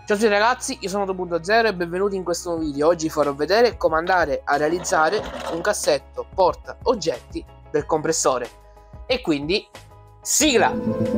Ciao a tutti ragazzi, io sono 2.0 e benvenuti in questo nuovo video. Oggi farò vedere come andare a realizzare un cassetto porta oggetti del compressore. E quindi, sigla!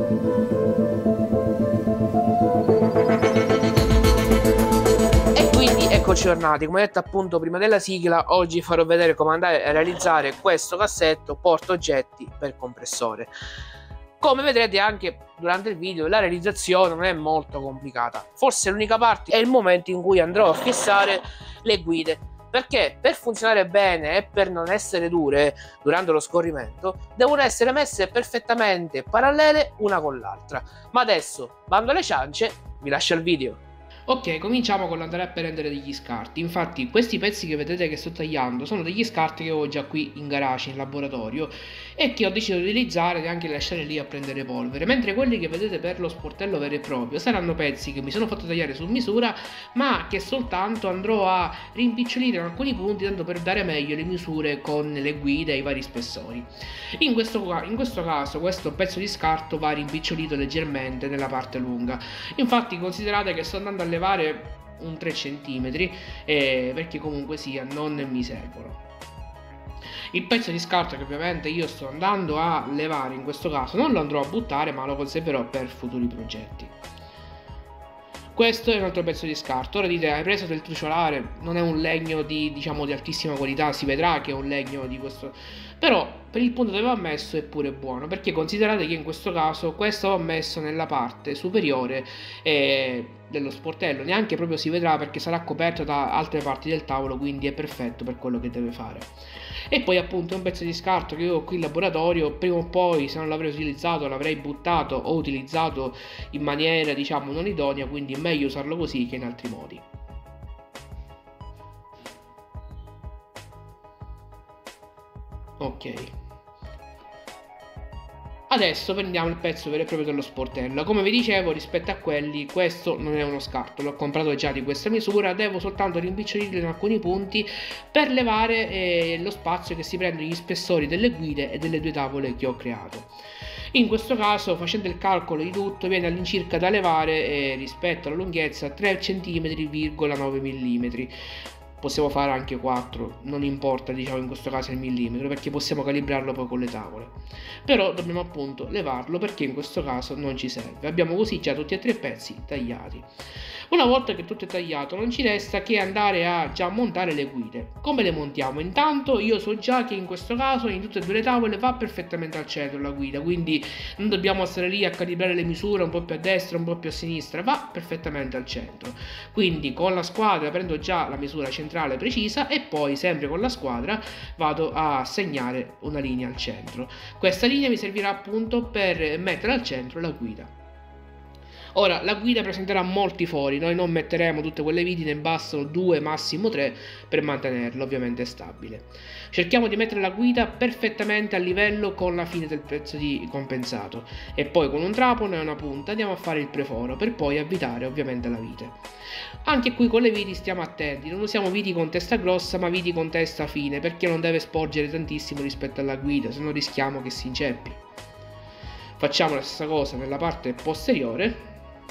E quindi eccoci tornati. Come detto appunto prima della sigla, oggi farò vedere come andare a realizzare questo cassetto porta oggetti per compressore. Come vedrete anche durante il video, la realizzazione non è molto complicata. Forse l'unica parte è il momento in cui andrò a fissare le guide, perché per funzionare bene e per non essere dure durante lo scorrimento devono essere messe perfettamente parallele una con l'altra. Ma adesso, bando alle ciance, vi lascio il video. Ok, cominciamo con l'andare a prendere degli scarti. Infatti questi pezzi che vedete che sto tagliando sono degli scarti che ho già qui in garage, in laboratorio, e che ho deciso di utilizzare e anche lasciare lì a prendere polvere, mentre quelli che vedete per lo sportello vero e proprio saranno pezzi che mi sono fatto tagliare su misura, ma che soltanto andrò a rimpicciolire in alcuni punti, tanto per dare meglio le misure con le guide e i vari spessori. In questo caso questo pezzo di scarto va rimpicciolito leggermente nella parte lunga. Infatti considerate che sto andando a levare un 3 cm perché comunque sia non mi servono. Il pezzo di scarto che ovviamente io sto andando a levare in questo caso non lo andrò a buttare, ma lo conserverò per futuri progetti. Questo è un altro pezzo di scarto. Ora dite, hai preso del truciolare, non è un legno di altissima qualità, si vedrà che è un legno di questo, però per il punto dove va messo è pure buono, perché considerate che in questo caso questo va messo nella parte superiore dello sportello, neanche proprio si vedrà perché sarà coperto da altre parti del tavolo, quindi è perfetto per quello che deve fare. E poi appunto è un pezzo di scarto che io ho qui in laboratorio, prima o poi se non l'avrei utilizzato l'avrei buttato o utilizzato in maniera non idonea, quindi è meglio usarlo così che in altri modi. Ok, adesso prendiamo il pezzo vero e proprio dello sportello. Come vi dicevo, rispetto a quelli, questo non è uno scarto, l'ho comprato già di questa misura, devo soltanto rimpicciolirlo in alcuni punti per levare lo spazio che si prendono gli spessori delle guide e delle due tavole che ho creato. In questo caso, facendo il calcolo di tutto, viene all'incirca da levare rispetto alla lunghezza 3,9 cm. Possiamo fare anche 4, non importa in questo caso il millimetro, perché possiamo calibrarlo poi con le tavole. Però dobbiamo appunto levarlo perché in questo caso non ci serve. Abbiamo così già tutti e tre i pezzi tagliati. Una volta che tutto è tagliato non ci resta che andare a già montare le guide. Come le montiamo? Intanto io so già che in questo caso in tutte e due le tavole va perfettamente al centro la guida, quindi non dobbiamo stare lì a calibrare le misure un po' più a destra, un po' più a sinistra, va perfettamente al centro. Quindi con la squadra prendo già la misura centrale precisa e poi sempre con la squadra vado a segnare una linea al centro. Questa linea mi servirà appunto per mettere al centro la guida. Ora, la guida presenterà molti fori, noi non metteremo tutte quelle viti, ne bastano 2, massimo 3 per mantenerla ovviamente stabile. Cerchiamo di mettere la guida perfettamente a livello con la fine del pezzo di compensato e poi con un trapano e una punta andiamo a fare il preforo per poi avvitare ovviamente la vite. Anche qui con le viti stiamo attenti, non usiamo viti con testa grossa ma viti con testa fine, perché non deve sporgere tantissimo rispetto alla guida, se no rischiamo che si inceppi. Facciamo la stessa cosa nella parte posteriore.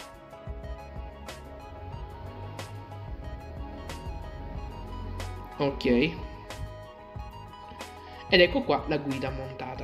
Ok, ed ecco qua la guida montata.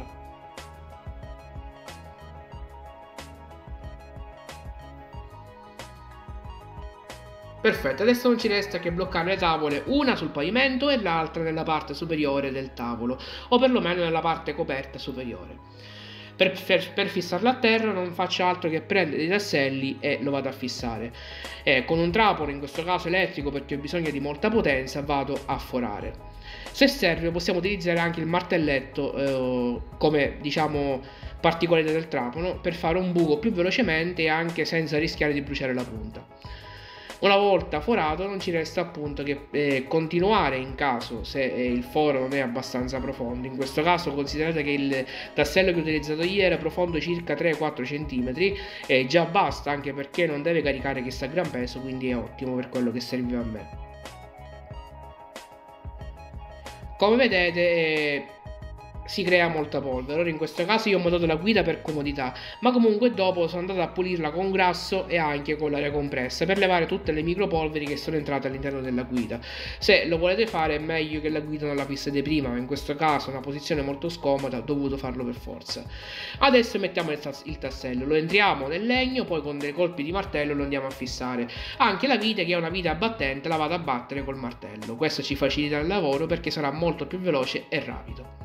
Perfetto, adesso non ci resta che bloccare le tavole, una sul pavimento e l'altra nella parte superiore del tavolo, o perlomeno nella parte coperta superiore. Per fissarlo a terra non faccio altro che prendere dei tasselli e lo vado a fissare. Con un trapano, in questo caso elettrico perché ho bisogno di molta potenza, vado a forare. Se serve possiamo utilizzare anche il martelletto come particolarità del trapano per fare un buco più velocemente e anche senza rischiare di bruciare la punta. Una volta forato non ci resta appunto che continuare in caso se il foro non è abbastanza profondo. In questo caso considerate che il tassello che ho utilizzato ieri era profondo circa 3-4 cm e già basta, anche perché non deve caricare chissà gran peso, quindi è ottimo per quello che serviva a me. Come vedete si crea molta polvere. Ora in questo caso io ho montato la guida per comodità, ma comunque dopo sono andato a pulirla con grasso e anche con l'aria compressa per levare tutte le micropolveri che sono entrate all'interno della guida. Se lo volete fare è meglio che la guida non la fissate prima, ma in questo caso è una posizione molto scomoda, ho dovuto farlo per forza. Adesso mettiamo il tassello, lo entriamo nel legno, poi con dei colpi di martello lo andiamo a fissare. Anche la vite, che è una vite abbattente, la vado a battere col martello. Questo ci facilita il lavoro perché sarà molto più veloce e rapido.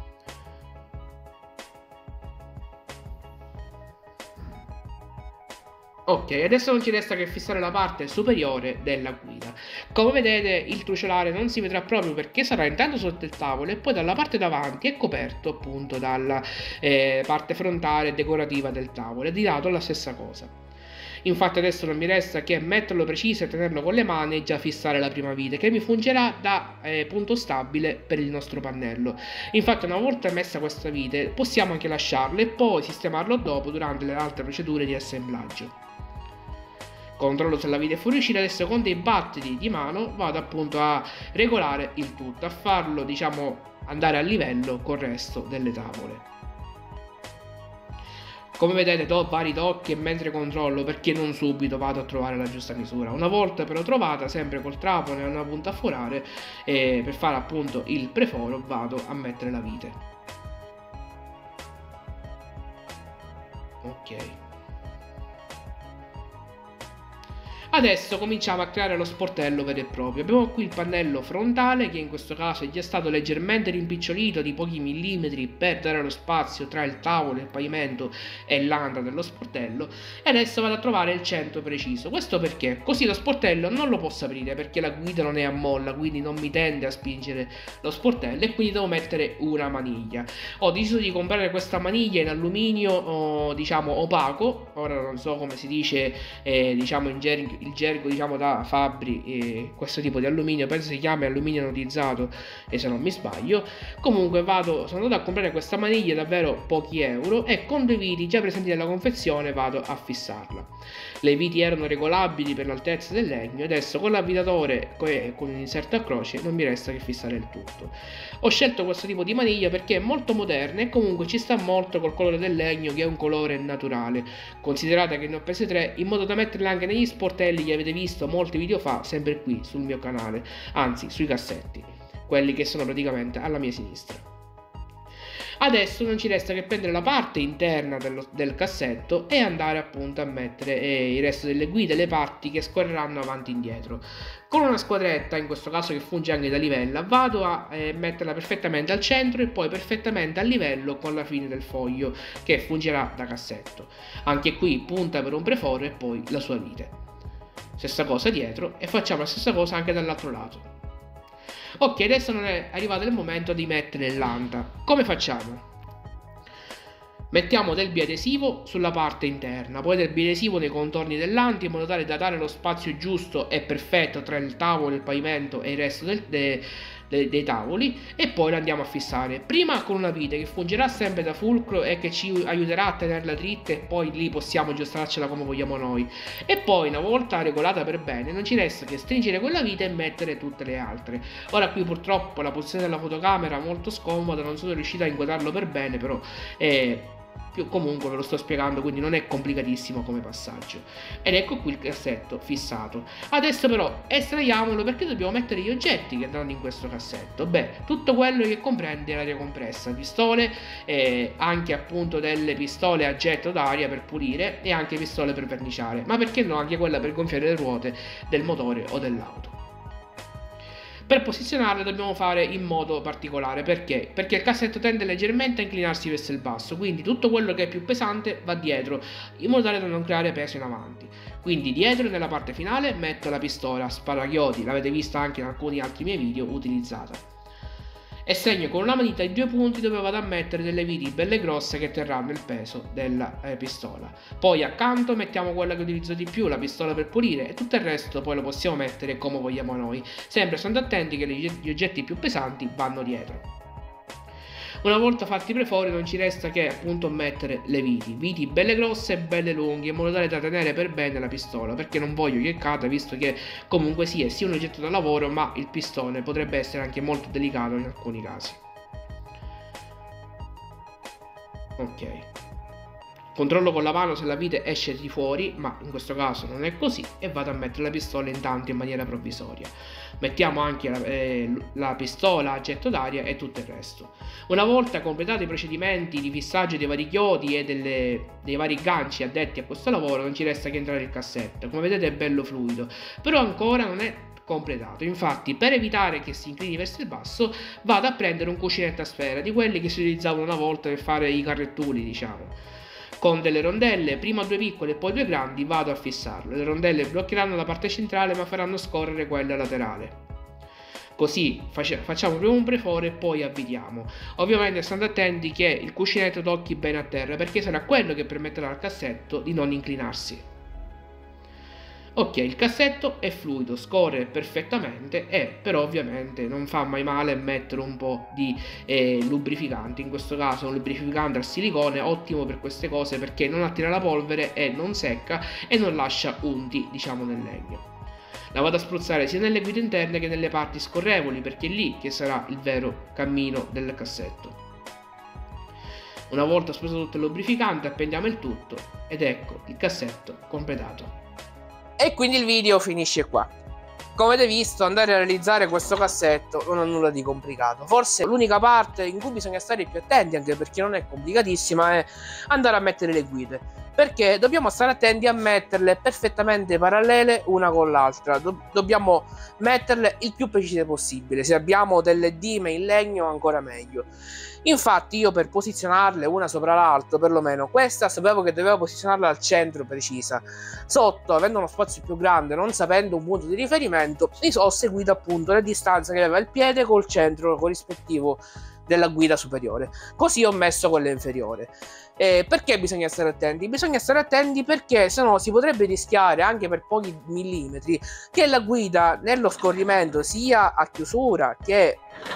Ok, adesso non ci resta che fissare la parte superiore della guida. Come vedete il truciolare non si vedrà proprio perché sarà intanto sotto il tavolo e poi dalla parte davanti è coperto appunto dalla parte frontale decorativa del tavolo e di lato la stessa cosa. Infatti adesso non mi resta che metterlo preciso e tenerlo con le mani e già fissare la prima vite che mi fungerà da punto stabile per il nostro pannello. Infatti una volta messa questa vite possiamo anche lasciarlo e poi sistemarlo dopo durante le altre procedure di assemblaggio. Controllo se la vite è fuoriuscita, adesso con dei battiti di mano vado appunto a regolare il tutto, a farlo diciamo andare a livello col resto delle tavole. Come vedete do vari tocchi e mentre controllo perché non subito vado a trovare la giusta misura. Una volta però trovata, sempre col trapano e una punta a forare, per fare appunto il preforo vado a mettere la vite. Ok. Adesso cominciamo a creare lo sportello vero e proprio. Abbiamo qui il pannello frontale che in questo caso è già stato leggermente rimpicciolito di pochi millimetri per dare lo spazio tra il tavolo, il pavimento e l'anda dello sportello e adesso vado a trovare il centro preciso. Questo perché? Così lo sportello non lo posso aprire perché la guida non è a molla, quindi non mi tende a spingere lo sportello e quindi devo mettere una maniglia. Ho deciso di comprare questa maniglia in alluminio diciamo opaco, ora non so come si dice diciamo il gergo diciamo da Fabbri, questo tipo di alluminio penso si chiami alluminio anodizzato e se non mi sbaglio. Comunque sono andato a comprare questa maniglia davvero pochi euro e con due viti già presenti nella confezione vado a fissarla. Le viti erano regolabili per l'altezza del legno e adesso con l'avvitatore e con un inserto a croce non mi resta che fissare il tutto. Ho scelto questo tipo di maniglia perché è molto moderna e comunque ci sta molto col colore del legno che è un colore naturale. Considerate che ne ho prese 3 in modo da metterle anche negli sportelli che avete visto molti video fa sempre qui sul mio canale, anzi sui cassetti, quelli che sono praticamente alla mia sinistra. Adesso non ci resta che prendere la parte interna del cassetto e andare appunto a mettere il resto delle guide, le parti che scorreranno avanti e indietro. Con una squadretta, in questo caso che funge anche da livella, vado a metterla perfettamente al centro e poi perfettamente a livello con la fine del foglio che fungerà da cassetto. Anche qui punta per un preforo e poi la sua vite. Stessa cosa dietro e facciamo la stessa cosa anche dall'altro lato. Ok, adesso non è arrivato il momento di mettere l'anta. Come facciamo? Mettiamo del biadesivo sulla parte interna, poi del biadesivo nei contorni dell'anta in modo tale da dare lo spazio giusto e perfetto tra il tavolo, il pavimento e il resto dei tavoli e poi lo andiamo a fissare. Prima con una vite che fungerà sempre da fulcro e che ci aiuterà a tenerla dritta e poi lì possiamo aggiustarcela come vogliamo noi. E poi una volta regolata per bene non ci resta che stringere quella vite e mettere tutte le altre. Ora qui purtroppo la posizione della fotocamera è molto scomoda, non sono riuscito a inquadrarlo per bene, però comunque ve lo sto spiegando, quindi non è complicatissimo come passaggio. Ed ecco qui il cassetto fissato. Adesso però estraiamolo perché dobbiamo mettere gli oggetti che andranno in questo cassetto. Beh, tutto quello che comprende l'aria compressa, pistole, anche appunto delle pistole a getto d'aria per pulire e anche pistole per verniciare, ma perché no anche quella per gonfiare le ruote del motore o dell'auto. Per posizionarle dobbiamo fare in modo particolare, perché? Perché il cassetto tende leggermente a inclinarsi verso il basso, quindi tutto quello che è più pesante va dietro, in modo tale da non creare peso in avanti. Quindi dietro nella parte finale metto la pistola sparachiodi, l'avete vista anche in alcuni altri miei video utilizzata. E segno con una matita i 2 punti dove vado a mettere delle viti belle grosse che terranno il peso della pistola. Poi accanto mettiamo quella che utilizzo di più, la pistola per pulire, e tutto il resto poi lo possiamo mettere come vogliamo noi, sempre stando attenti che gli oggetti più pesanti vanno dietro. Una volta fatti i prefori non ci resta che appunto mettere le viti belle grosse e belle lunghe in modo tale da tenere per bene la pistola, perché non voglio che cada, visto che comunque sia un oggetto da lavoro, ma il pistone potrebbe essere anche molto delicato in alcuni casi. Ok. Controllo con la mano se la vite esce di fuori, ma in questo caso non è così, e vado a mettere la pistola intanto in maniera provvisoria. Mettiamo anche la pistola a getto d'aria e tutto il resto. Una volta completati i procedimenti di fissaggio dei vari chiodi e dei vari ganci addetti a questo lavoro, non ci resta che entrare il cassetto. Come vedete è bello fluido, però ancora non è completato. Infatti, per evitare che si inclini verso il basso, vado a prendere un cuscinetto a sfera, di quelli che si utilizzavano una volta per fare i carrettuli, diciamo. Con delle rondelle, prima 2 piccole e poi 2 grandi, vado a fissarlo. Le rondelle bloccheranno la parte centrale ma faranno scorrere quella laterale. Così facciamo prima un preforo e poi avvitiamo. Ovviamente stando attenti che il cuscinetto tocchi bene a terra, perché sarà quello che permetterà al cassetto di non inclinarsi. Ok, il cassetto è fluido, scorre perfettamente, però ovviamente non fa mai male mettere un po' di lubrificante. In questo caso un lubrificante al silicone, ottimo per queste cose perché non attira la polvere e non secca e non lascia unti, diciamo, nel legno. La vado a spruzzare sia nelle guide interne che nelle parti scorrevoli, perché è lì che sarà il vero cammino del cassetto. Una volta spruzzato tutto il lubrificante, appendiamo il tutto ed ecco il cassetto completato. E quindi il video finisce qua. Come avete visto, andare a realizzare questo cassetto non ha nulla di complicato. Forse l'unica parte in cui bisogna stare più attenti, anche perché non è complicatissima, è andare a mettere le guide, perché dobbiamo stare attenti a metterle perfettamente parallele una con l'altra. Dobbiamo metterle il più precise possibile. Se abbiamo delle dime in legno ancora meglio. Infatti io, per posizionarle una sopra l'altra, perlomeno questa sapevo che dovevo posizionarla al centro precisa. Sotto, avendo uno spazio più grande, non sapendo un punto di riferimento, ho seguito appunto le distanze che aveva il piede col centro corrispettivo della guida superiore. Così ho messo quella inferiore. Perché bisogna stare attenti? Bisogna stare attenti perché sennò si potrebbe rischiare, anche per pochi millimetri, che la guida nello scorrimento, sia a chiusura che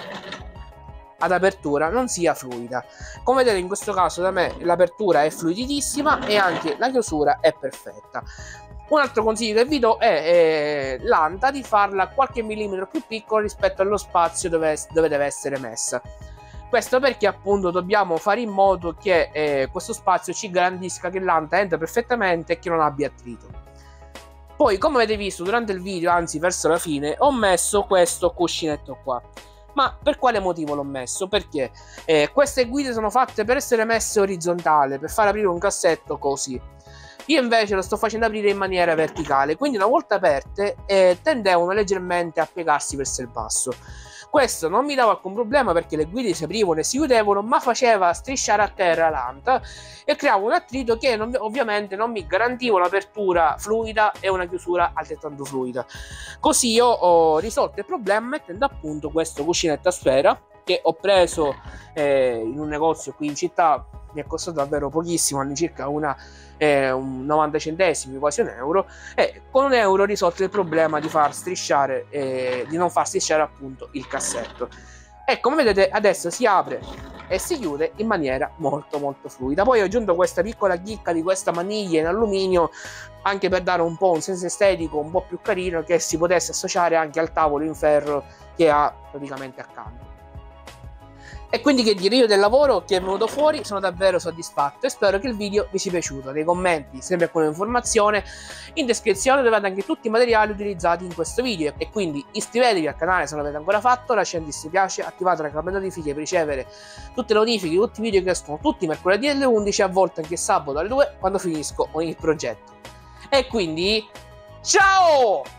ad apertura, non sia fluida. Come vedete, in questo caso da me l'apertura è fluidissima e anche la chiusura è perfetta. Un altro consiglio che vi do è l'anta di farla qualche millimetro più piccola rispetto allo spazio dove deve essere messa. Questo perché appunto dobbiamo fare in modo che questo spazio ci garantisca che l'anta entra perfettamente e che non abbia attrito. Poi, come avete visto durante il video, anzi verso la fine, ho messo questo cuscinetto qua. Ma per quale motivo l'ho messo? Perché queste guide sono fatte per essere messe orizzontale, per far aprire un cassetto così. Io invece lo sto facendo aprire in maniera verticale, quindi una volta aperte tendevano leggermente a piegarsi verso il basso. Questo non mi dava alcun problema perché le guide si aprivano e si chiudevano, ma faceva strisciare a terra l'anta e creava un attrito che ovviamente non mi garantiva un'apertura fluida e una chiusura altrettanto fluida. Così io ho risolto il problema mettendo appunto questo cuscinetto a sfera che ho preso in un negozio qui in città. Mi è costato davvero pochissimo, all'incirca un 90 centesimi, quasi €1, e con €1 ho risolto il problema di far strisciare di non far strisciare appunto il cassetto. E come vedete adesso si apre e si chiude in maniera molto molto fluida. Poi ho aggiunto questa piccola chicca di questa maniglia in alluminio anche per dare un po' un senso estetico un po' più carino, che si potesse associare anche al tavolo in ferro che ha praticamente accanto. E quindi, che dire, io del lavoro che è venuto fuori sono davvero soddisfatto e spero che il video vi sia piaciuto. Nei commenti, sempre con informazione, in descrizione trovate anche tutti i materiali utilizzati in questo video, e quindi iscrivetevi al canale se non l'avete ancora fatto, lasciate il mi piace, attivate la campanella notifiche per ricevere tutte le notifiche di tutti i video che escono tutti i mercoledì alle 11, a volte anche sabato alle 2 quando finisco ogni progetto. E quindi ciao!